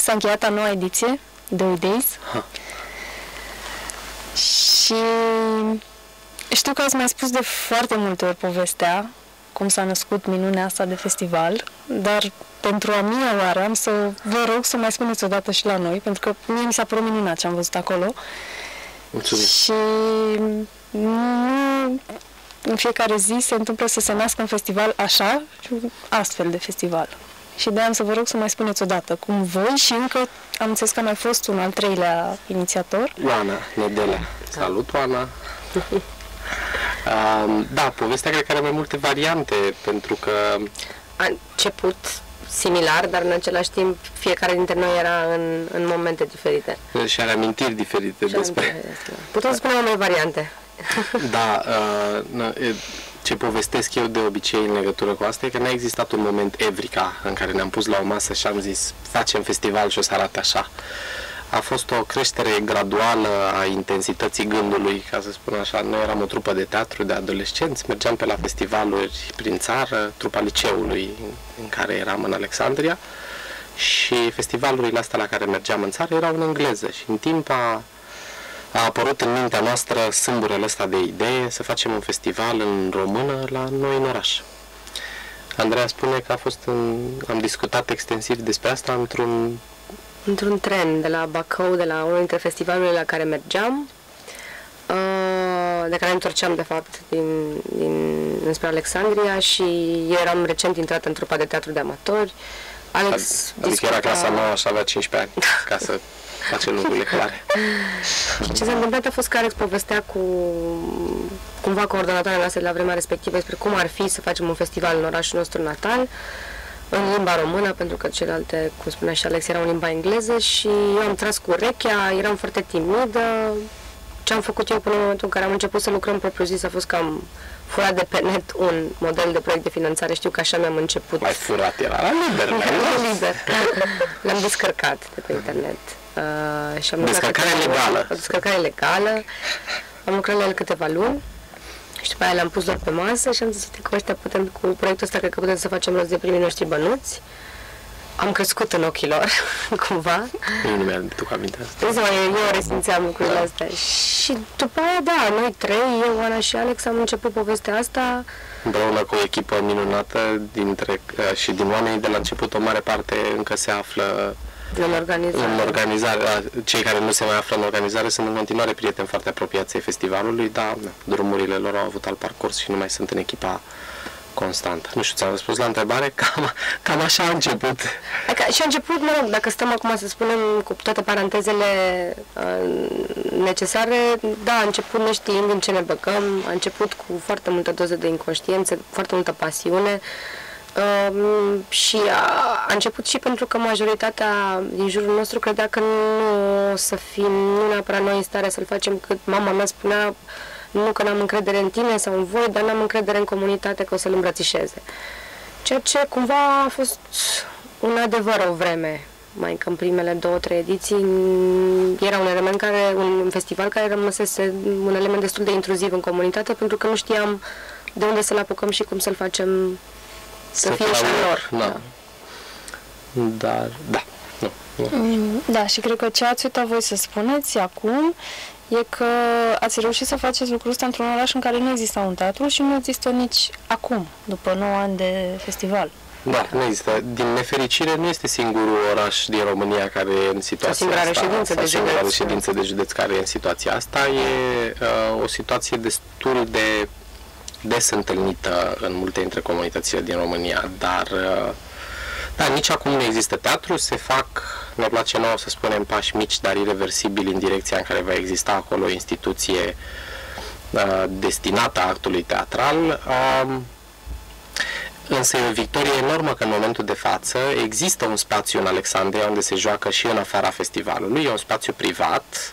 s-a încheiat a noua ediție, The Days. Și știu că ați mai spus de foarte multe ori povestea, cum s-a născut minunea asta de festival, dar pentru a mea oară am să vă rog să mai spuneți odată și la noi, pentru că mie mi s-a părut minunat ce am văzut acolo. Mulțumesc. Și nu în fiecare zi se întâmplă să se nască un festival așa și un astfel de festival. Și de-aia am să vă rog să mai spuneți odată cum voi și încă am înțeles că a mai fost un al treilea inițiator. Oana Nedelea. Salut, Oana! Da, povestea cred că are mai multe variante, pentru că a început similar, dar în același timp fiecare dintre noi era în momente diferite. și are amintiri diferite despre... Putem spune mai variante. Da, ce povestesc eu de obicei în legătură cu asta e că n-a existat un moment Evrica în care ne-am pus la o masă și am zis facem festival și o să arate așa. A fost o creștere graduală a intensității gândului, ca să spun așa. Noi eram o trupă de teatru de adolescenți, mergeam pe la festivaluri prin țară, trupa liceului în care eram în Alexandria, și festivalurile astea la care mergeam în țară erau în engleză și în timp a apărut în mintea noastră sâmburele ăsta de idee să facem un festival în română la noi în oraș. Andreea spune că am discutat extensiv despre asta într-un tren de la Bacău, de la unul dintre festivalurile la care mergeam, de care întorceam de fapt înspre Alexandria, și eu eram recent intrat în trupa de teatru de amatori. Alex adică era clasa nouă și avea 15 ani, ca să facem lucrurile clare. Și ce s-a întâmplat a fost că Alex povestea cu cumva coordonatoarea noastră de la vremea respectivă despre cum ar fi să facem un festival în orașul nostru natal, în limba română, pentru că celelalte, cum spunea și Alex, erau în limba engleză, și eu am tras cu urechea, eram foarte timidă. Ce am făcut eu până în momentul în care am început să lucrăm propriu-zis a fost că am furat de pe net un model de proiect de finanțare. Știu că așa mi-am început. Mai furat era la liber. L-am descărcat de pe internet. Și am descărcare legală. O descărcare legală. Am lucrat la el câteva luni. Și după aia le-am pus doar pe masă și am zis că ăștia cu proiectul ăsta cred că putem să facem rost de primii noștri bănuți. Am crescut în ochii lor, cumva. Eu nu mi-am duc aminte asta. Eu resimțeam lucrurile astea. Și după aia, da, noi trei, eu, Ana și Alex, am început povestea asta. Împreună cu o echipă minunată și din oamenii de la început, o mare parte încă se află în organizare. Cei care nu se mai află în organizare sunt în continuare prieteni foarte apropiați ai festivalului, dar drumurile lor au avut alt parcurs și nu mai sunt în echipa constantă. Nu știu, ți-am răspuns la întrebare? Cam așa a început. Și a început, mă rog, dacă stăm acum să spunem cu toate parantezele necesare, da, a început neștiind în ce ne băgăm, a început cu foarte multă doză de inconștiență, foarte multă pasiune, și a început și pentru că majoritatea din jurul nostru credea că nu o să fim, nu neapărat noi în stare să-l facem, cât mama mea spunea, nu că n-am încredere în tine sau în voi, dar n-am încredere în comunitate că o să-l îmbrățișeze. Ceea ce cumva a fost un adevăr o vreme, mai că în primele 2-3 ediții era un festival care rămăsese un element destul de intruziv în comunitate, pentru că nu știam de unde să-l apucăm și cum să-l facem să fie și lor. Da. Dar, da. Da, și cred că ce ați uitat voi să spuneți acum e că ați reușit să faceți lucrul ăsta într-un oraș în care nu exista un teatru și nu există nici acum, după 9 ani de festival. Da, nu există. Din nefericire, nu este singurul oraș din România care e în situația asta. Singura reședință de județ care e în situația asta. E o situație destul de des întâlnită în multe dintre comunitățile din România, dar da, nici acum nu există teatru, se fac, ne place nouă să spunem, pași mici, dar irreversibili în direcția în care va exista acolo o instituție destinată actului teatral. Însă e o victorie enormă că în momentul de față există un spațiu în Alexandria unde se joacă și în afara festivalului. E un spațiu privat,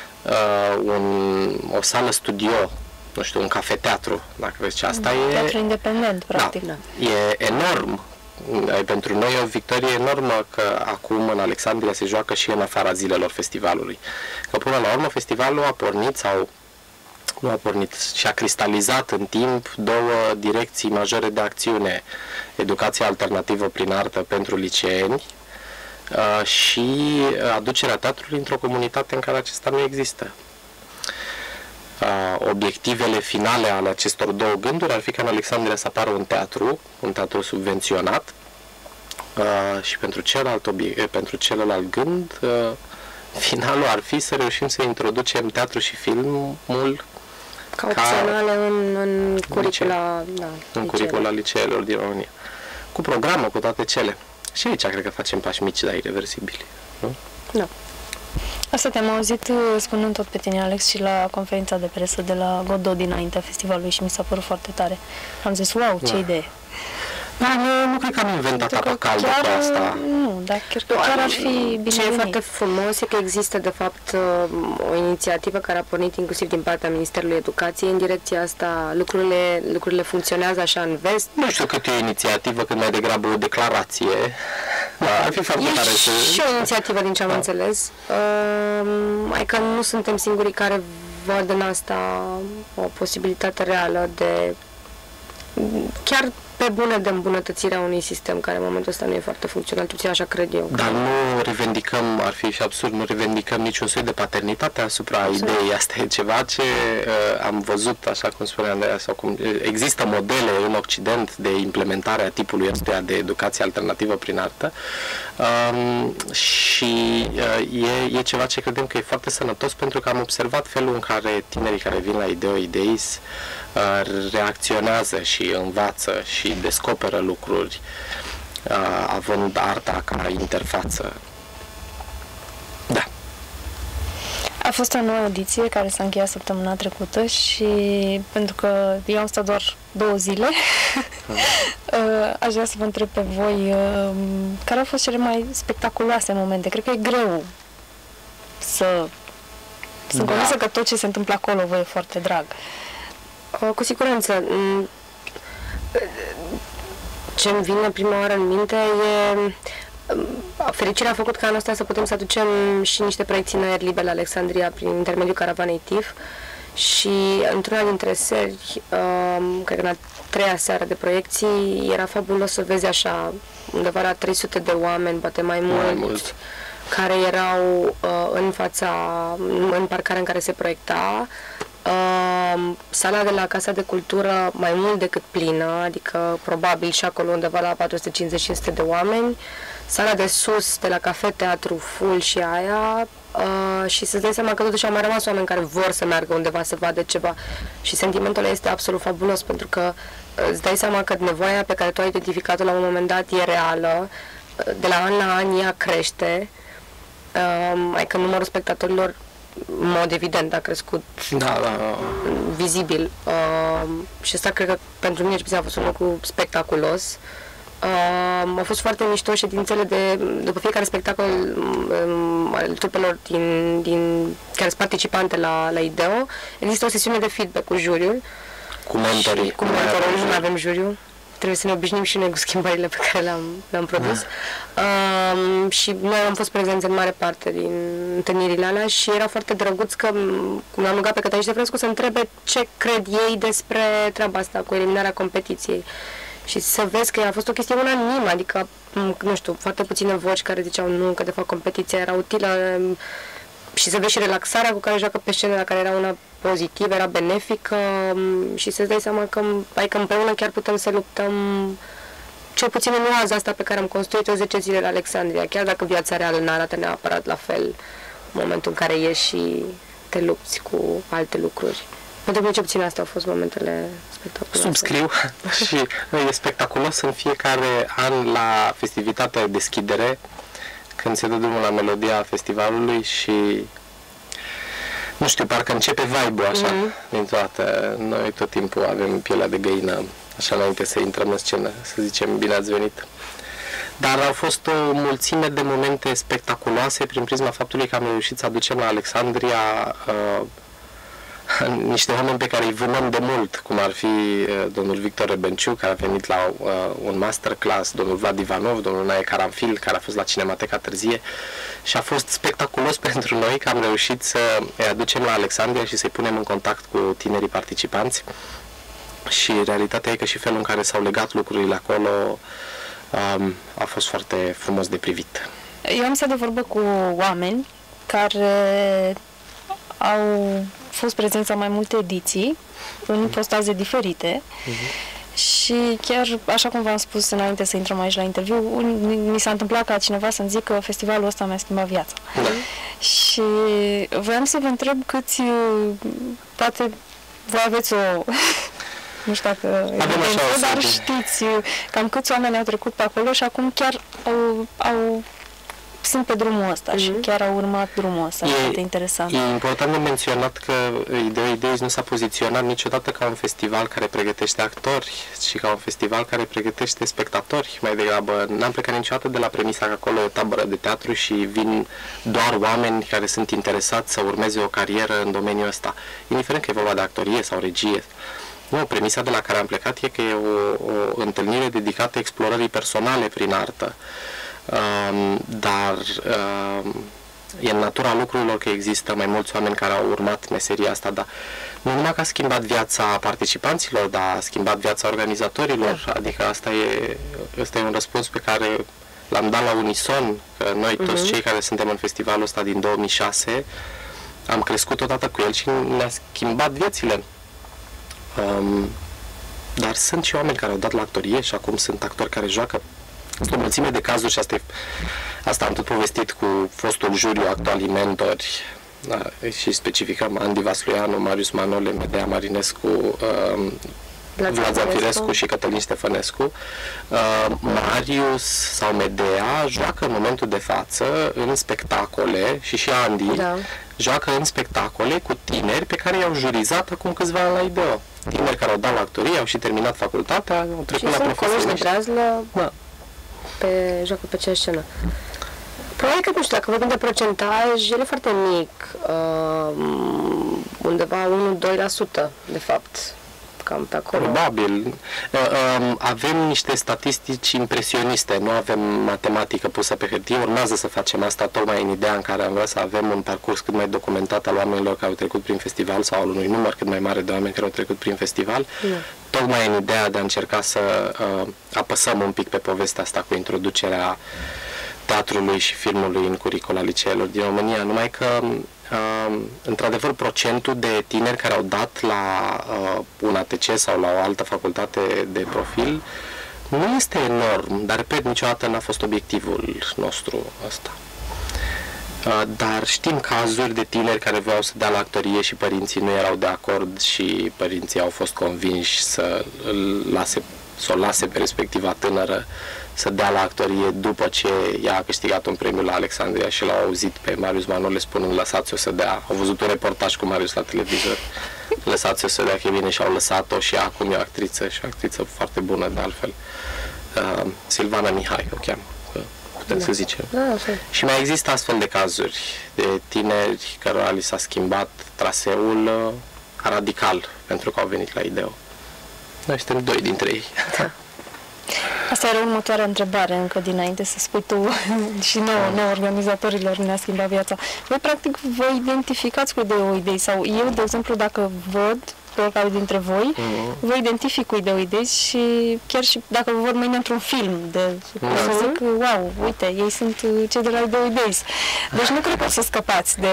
o sală studio, nu știu, un cafeteatru, dacă vezi ce asta e. Teatru independent, practic. Da, e enorm. Pentru noi e o victorie enormă că acum în Alexandria se joacă și în afara zilelor festivalului. Că până la urmă festivalul a pornit sau nu a pornit și a cristalizat în timp două direcții majore de acțiune. Educația alternativă prin artă pentru liceeni, și aducerea teatrului într-o comunitate în care acesta nu există. Obiectivele finale ale acestor două gânduri ar fi ca în Alexandria să apară un teatru subvenționat, și pentru celălalt gând, finalul ar fi să reușim să introducem teatru și filmul ca opționale în curicula, în curicula liceelor din România. Cu programă, cu toate cele. Și aici cred că facem pași mici, dar irreversibili. Nu? Da. Asta te-am auzit spunând tot pe tine, Alex, și la conferința de presă de la Godot dinaintea festivalului și mi s-a părut foarte tare. Am zis, wow, ce idee! Da, nu cred că am inventat apa caldă cu asta. Nu, dar chiar ar fi binevenit. Ce e foarte frumos e că există, de fapt, o inițiativă care a pornit inclusiv din partea Ministerului Educației în direcția asta. Lucrurile funcționează așa în vest. Nu știu cât e o inițiativă, cât mai degrabă o declarație. Da, ar fi foarte tare să... și o inițiativă, din ce am înțeles. Adică nu suntem singurii care văd în asta o posibilitate reală de... chiar pe bună de îmbunătățirea unui sistem care în momentul ăsta nu e foarte funcțional, puțin așa cred eu. Dar nu revendicăm, ar fi și absurd, nu revendicăm niciun soi de paternitate asupra ideii. Asta e ceva ce am văzut, așa cum spunea Andreea, sau cum există modele în Occident de implementare a tipului ăsta de educație alternativă prin artă, și e ceva ce credem că e foarte sănătos, pentru că am observat felul în care tinerii care vin la Ideo-Ideis reacționează și învață și descoperă lucruri, având arta ca interfață. Da. A fost o nouă ediție care s-a încheiat săptămâna trecută și pentru că eu am stat doar 2 zile, aș vrea să vă întreb pe voi care au fost cele mai spectaculoase momente. Cred că e greu să... Sunt convinsă că tot ce se întâmplă acolo vă e foarte drag. Cu siguranță. Ce îmi vine prima oară în minte e... Fericirea a făcut ca anul ăsta să putem să aducem și niște proiecții în aer liber la Alexandria prin intermediul Caravanei TIF și într-una dintre seri, cred că în a 3-a seară de proiecții, era fabulos să vezi așa undeva la 300 de oameni, poate mai mult, care erau în parcarea în care se proiecta. Sala de la Casa de Cultură mai mult decât plină, adică probabil și acolo undeva la 450-500 de oameni. Sala de sus, de la Cafe Teatru, full și aia, și să-ți dai seama că totuși au mai rămas oameni care vor să meargă undeva să vadă ceva. Și sentimentul ăla este absolut fabulos, pentru că îți dai seama că nevoia pe care tu ai identificat-o la un moment dat e reală, de la an la an ea crește, adică numărul spectatorilor în mod evident a crescut vizibil, și asta cred că pentru mine a fost un lucru spectaculos. Au fost foarte mișto ședințele după fiecare spectacol al trupelor care sunt participante la Ideo. Există o sesiune de feedback cu juriul. Cu mentorii. Cu mentorii, nu avem juriu. Trebuie să ne obișnim și noi cu schimbările pe care le-am produs. Și noi am fost prezenți în mare parte din întâlnirile alea și era foarte drăguț că m-am rugat pe Cătălin Ștefănescu să întrebe ce cred ei despre treaba asta cu eliminarea competiției. Și să vezi că a fost o chestie unanimă, adică, nu știu, foarte puține voci care ziceau nu, că de fapt competiția era utilă, și să vezi și relaxarea cu care joacă pe scenă, la care era una pozitivă, era benefică, și să-ți dai seama că împreună chiar putem să luptăm, cel puțin în oaza asta pe care am construit-o 10 zile la Alexandria, chiar dacă viața reală n-arată neapărat la fel în momentul în care ieși și te lupți cu alte lucruri. Pentru mine, ce puțin astea au fost momentele spectaculoase. Subscriu și e spectaculos în fiecare an la festivitatea de deschidere, când se dă drumul la melodia festivalului și nu știu, parcă începe vibe-ul așa dintr-o dată. Noi tot timpul avem pielea de găină așa înainte să intrăm în scenă, să zicem bine ați venit. Dar au fost o mulțime de momente spectaculoase prin prisma faptului că am reușit să aducem la Alexandria niște oameni pe care îi vânăm de mult, cum ar fi domnul Victor Rebenciu, care a venit la un masterclass, domnul Vlad Ivanov, domnul Nae Caranfil, care a fost la Cinemateca Târzie, și a fost spectaculos pentru noi că am reușit să îi aducem la Alexandria și să-i punem în contact cu tinerii participanți. Și realitatea e că și felul în care s-au legat lucrurile acolo a fost foarte frumos de privit. Eu am stat de vorbă cu oameni care au fost prezenți la mai multe ediții, în postaze diferite. Și chiar, așa cum v-am spus înainte să intrăm aici la interviu, mi s-a întâmplat ca cineva să-mi zică că festivalul ăsta mi-a schimbat viața. Și voiam să vă întreb câți, poate voi aveți o, nu știu dacă dar știți cam câți oameni au trecut pe acolo și acum chiar sunt pe drumul ăsta și chiar au urmat drumul ăsta. E foarte interesant. E important de menționat că Ideo Ideis nu s-a poziționat niciodată ca un festival care pregătește actori, ci ca un festival care pregătește spectatori. Mai degrabă, n-am plecat niciodată de la premisa că acolo e o tabără de teatru și vin doar oameni care sunt interesați să urmeze o carieră în domeniul ăsta. Indiferent că e vorba de actorie sau regie. Nu, premisa de la care am plecat e că e o întâlnire dedicată explorării personale prin artă. Dar e în natura lucrurilor că există mai mulți oameni care au urmat meseria asta, dar nu numai că a schimbat viața participanților, dar a schimbat viața organizatorilor, adică asta e un răspuns pe care l-am dat la unison, că noi toți cei care suntem în festivalul ăsta din 2006 am crescut odată cu el și ne-a schimbat viețile. Dar sunt și oameni care au dat la actorie și acum sunt actori care joacă. Sunt o mulțime de cazuri și asta am tot povestit cu fostul juriu, actualii mentori, și specificăm Andy Vasluianu, Marius Manole, Medea Marinescu, Vlad Zanfirescu și Cătălin Ștefănescu. Marius sau Medea joacă în momentul de față în spectacole și Andy joacă în spectacole cu tineri pe care i-au jurizat acum câțiva ani la Ideo. Tineri care au dat la actorie, au și terminat facultatea, au trecut la profesioniști. Joacă pe aceeași scenă. Probabil că, nu știu, dacă vorbim de procentaj, el e foarte mic, undeva 1-2%, de fapt, cam pe acolo. Probabil. Avem niște statistici impresioniste, nu avem matematică pusă pe hârtie, urmează să facem asta tocmai în ideea în care am vrea să avem un parcurs cât mai documentat al oamenilor care au trecut prin festival sau al unui număr cât mai mare de oameni care au trecut prin festival, tocmai în ideea de a încerca să apăsăm un pic pe povestea asta cu introducerea teatrului și filmului în curicula liceelor din România, numai că într-adevăr procentul de tineri care au dat la un ATC sau la o altă facultate de profil nu este enorm, dar repet, niciodată n-a fost obiectivul nostru ăsta. Dar știm cazuri de tineri care vreau să dea la actorie și părinții nu erau de acord și părinții au fost convinși să o lase pe respectiva tânără să dea la actorie după ce ea a câștigat un premiu la Alexandria și l-au auzit pe Marius Manole spunând lăsați-o să dea. Au văzut un reportaj cu Marius la televizor, lăsați-o să dea, că e bine, și au lăsat-o și acum e o actriță și o actriță foarte bună de altfel. Silvana Mihai o cheamă, putem să zicem. Și mai există astfel de cazuri de tineri cărora li s-a schimbat traseul radical pentru că au venit la Ideo. Noi suntem doi dintre ei. Asta era următoarea întrebare, încă dinainte să spui tu și nouă organizatorilor ne-a schimbat viața. Voi, practic, vă identificați cu Ideo Ideis sau eu, de exemplu, dacă văd pe oricare dintre voi, vă identific cu Ideo Ideis și chiar și dacă vă văd mâine într-un film, să zic, wow, uite, ei sunt cei de la Ideo Ideis. Deci nu cred că o să scăpați de...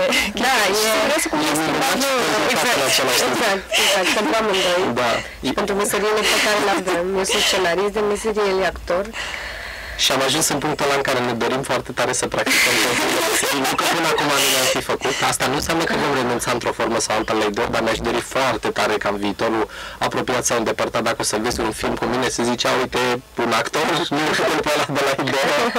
Exact, pentru amândoi. Pentru meseriile pe care le avem. Eu sunt scenarist, de meserie el e actor. Și am ajuns în punctul ăla în care ne dorim foarte tare să practicăm nu că până acum nu ne-am fi făcut. Asta nu înseamnă că vom renunța într-o formă sau alta la Ideo, dar mi-aș dori foarte tare ca în viitorul apropiat sau îndepărtat, dacă o să vezi un film cu mine, să zici, uite, un actor, nu știu pe ăla de la Ideo.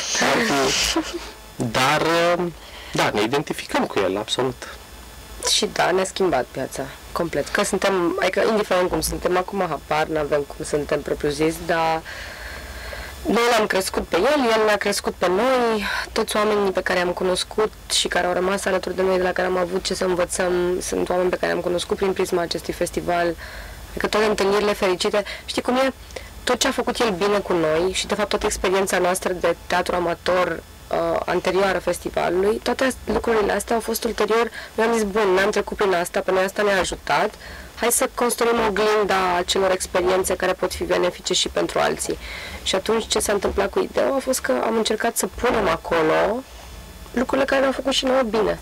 Dar, da, ne identificăm cu el, absolut. Și da, ne-a schimbat viața complet. Că suntem, adică indiferent cum suntem acum, habar, n-avem cum suntem propriu-zis, dar noi l-am crescut pe el ne-a crescut pe noi, toți oamenii pe care am cunoscut și care au rămas alături de noi, de la care am avut ce să învățăm, sunt oameni pe care am cunoscut prin prisma acestui festival, adică toate întâlnirile fericite. Știi cum e? Tot ce a făcut el bine cu noi și, de fapt, toată experiența noastră de teatru amator anterioară festivalului. Toate lucrurile astea au fost ulterior. Noi am zis, bun, ne-am trecut prin asta, pe noi asta ne-a ajutat. Hai să construim oglinda acelor experiențe care pot fi benefice și pentru alții. Și atunci ce s-a întâmplat cu IDEO a fost că am încercat să punem acolo lucrurile care ne-au făcut și nouă bine.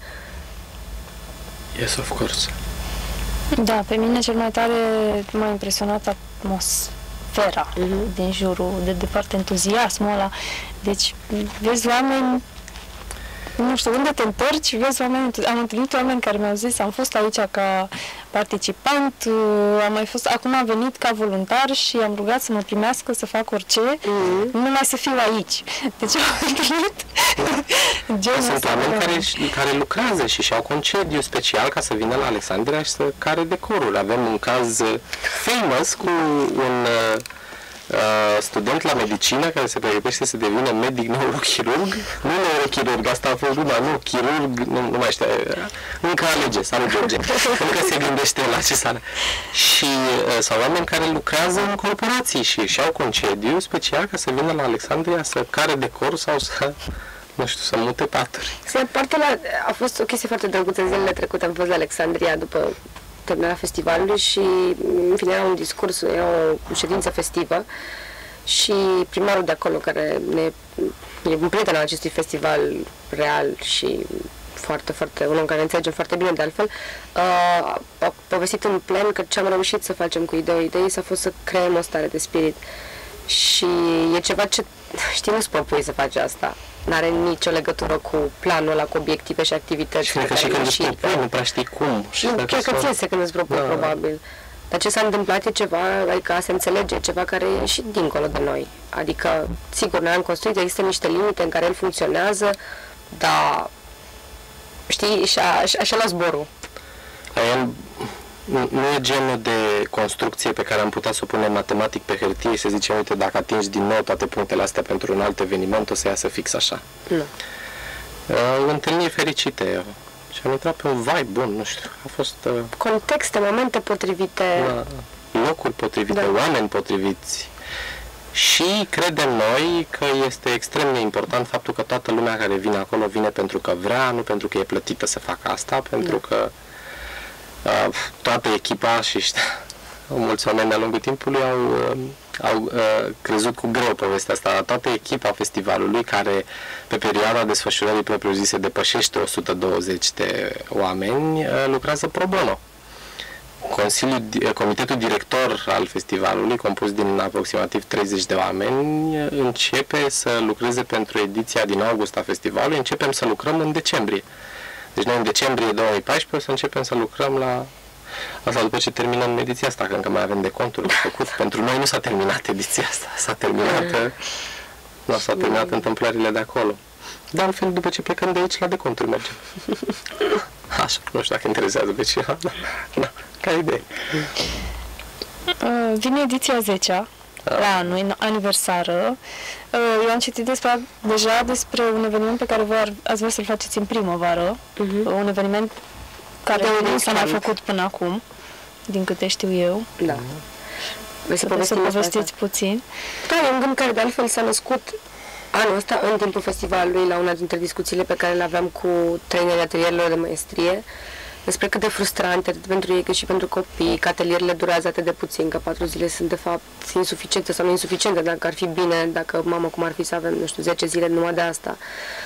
Yes, of course. Da, pe mine cel mai tare m-a impresionat atmosfera din jurul, de departe entuziasmul ăla. Deci, vezi oameni, nu știu, unde te întorci, vezi oameni, am întâlnit oameni care mi-au zis, am fost aici ca participant, am mai fost, acum am venit ca voluntar și am rugat să mă primească să fac orice, numai să fiu aici. Deci am întâlnit sunt oameni care lucrează și și-au concediu special ca să vină la Alexandria și să care decorul. Avem un caz famous cu un student la medicină care se pregătește să devină medic neurochirurg. Nu neurochirurg, asta a fost una, nu, chirurg, nu mai știu, încă alege, salut George, încă se gândește la ce să. Și sau oameni care lucrează în corporații și și-au concediu special ca să vină la Alexandria să care decor sau să, nu știu, să mute paturi. A fost o chestie foarte drăguță zilele trecute, am fost la Alexandria după terminarea festivalului și, în fine, era un discurs, era o ședință festivă și primarul de acolo, care e un prieten al acestui festival real și foarte, foarte, un om care înțelege foarte bine de altfel, a povestit în plen că ce am reușit să facem cu IDEO a fost să creăm o stare de spirit. Și e ceva ce, știi, nu-ți propui să faci asta. N-are nicio legătură cu planul ăla, cu obiective și activități. Și și când îți propui, nu prea știi cum. Și chiar că ți iese când îți propui, probabil. Dar ce s-a întâmplat e ceva, adică a se înțelege, ceva care e și dincolo de noi. Adică, sigur, noi am construit, există niște limite în care el funcționează, dar, știi, și-a luat zborul. El nu e genul de construcție pe care am putea să o punem matematic pe hârtie și să zicem, uite, dacă atingi din nou toate punctele astea pentru un alt eveniment, o să iasă fix așa. Nu. Întâlniri fericite. Și am intrat pe un vibe bun, nu știu. A fost... contexte, momente potrivite. Locuri potrivite, oameni potriviți. Și credem noi că este extrem de important faptul că toată lumea care vine acolo vine pentru că vrea, nu pentru că e plătită să facă asta, pentru că toată echipa și mulți oameni de-a lungul timpului au crezut cu greu povestea asta. Toată echipa festivalului, care pe perioada desfășurării propriu-zise depășește 120 de oameni, lucrează pro bono. Comitetul director al festivalului, compus din aproximativ 30 de oameni, începe să lucreze pentru ediția din august a festivalului. Începem să lucrăm în decembrie. Deci noi în decembrie 2014 o să începem să lucrăm la asta după ce terminăm ediția asta, că încă mai avem de conturi de făcut. Pentru noi nu s-a terminat ediția asta, s-a terminat întâmplările de acolo. Dar altfel, după ce plecăm de aici, la deconturi mergem. Așa, nu știu dacă interesează pe cineva, da, ca idee. Vine ediția 10-a la anul, aniversară. Eu am citit deja despre un eveniment pe care voi ați vrea să-l faceți în primăvară. Un eveniment care nu s-a mai făcut până acum, din câte știu eu. Da. Să povestiți puțin. Da, e un gând care de altfel s-a născut anul ăsta, în timpul festivalului, la una dintre discuțiile pe care le aveam cu trainerii atelierelor de maestrie, despre cât de frustrante atât pentru ei cât și pentru copii, că atelierele durează atât de puțin, că 4 zile sunt de fapt insuficiente sau nu insuficiente, dacă ar fi bine, dacă, mamă, cum ar fi să avem, nu știu, 10 zile numai de asta.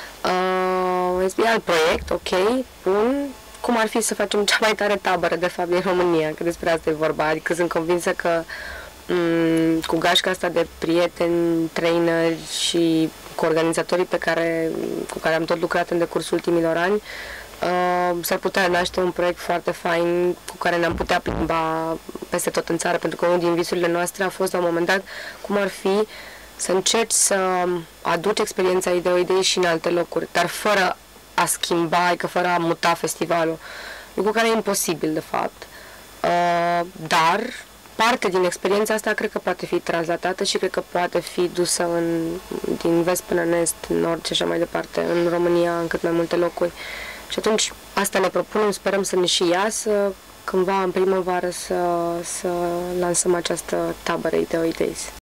E alt proiect, ok, bun. Cum ar fi să facem cea mai tare tabără, de fapt, din România, că despre asta e vorba. Adică sunt convinsă că cu gașca asta de prieteni, traineri și cu organizatorii cu care am tot lucrat în decursul ultimilor ani, s-ar putea naște un proiect foarte fain cu care ne-am putea plimba peste tot în țară, pentru că unul din visurile noastre a fost la un moment dat cum ar fi să încerci să aduci experiența IDEO și în alte locuri, dar fără a schimba, adică fără a muta festivalul, lucru care e imposibil de fapt, dar parte din experiența asta cred că poate fi translatată și cred că poate fi dusă din vest până în est, în nord și așa mai departe, în România, în cât mai multe locuri. Și atunci asta ne propunem, sperăm să ne și iasă, cândva în primăvară să lansăm această tabără IDEO Days.